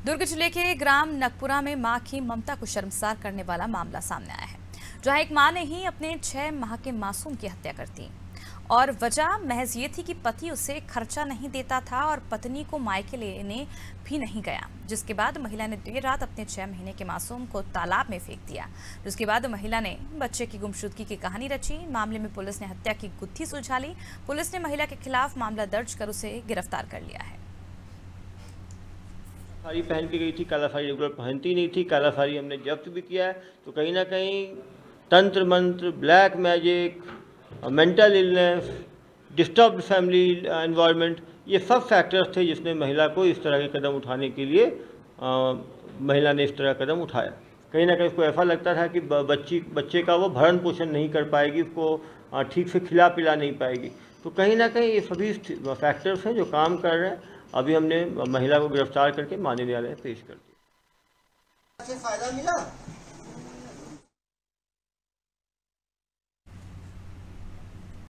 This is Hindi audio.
दुर्ग जिले के ग्राम नकपुरा में मां की ममता को शर्मसार करने वाला मामला सामने आया है, जहां एक मां ने ही अपने 6 माह के मासूम की हत्या कर दी और वजह महज ये थी कि पति उसे खर्चा नहीं देता था और पत्नी को मायके लेने भी नहीं गया, जिसके बाद महिला ने देर रात अपने 6 महीने के मासूम को तालाब में फेंक दिया। जिसके बाद महिला ने बच्चे की गुमशुदगी की कहानी रची। मामले में पुलिस ने हत्या की गुत्थी सुलझा ली। पुलिस ने महिला के खिलाफ मामला दर्ज कर उसे गिरफ्तार कर लिया है। साड़ी पहन के गई थी, काला साड़ी रेगुलर पहनती नहीं थी। काला साड़ी हमने जब्त भी किया है। तो कहीं ना कहीं तंत्र मंत्र, black magic, mental illness, disturbed family environment, ये सब फैक्टर्स थे जिसने महिला को इस तरह के कदम उठाने के लिए महिला ने इस तरह का कदम उठाया। कहीं ना कहीं उसको ऐसा लगता था कि बच्चे का वो भरण पोषण नहीं कर पाएगी, उसको ठीक से खिला पिला नहीं पाएगी। तो कहीं ना कहीं ये सभी फैक्टर्स हैं जो काम कर रहे हैं। अभी हमने महिला को गिरफ्तार करके माननीय न्यायालय में पेश कर दिया। फायदा मिला।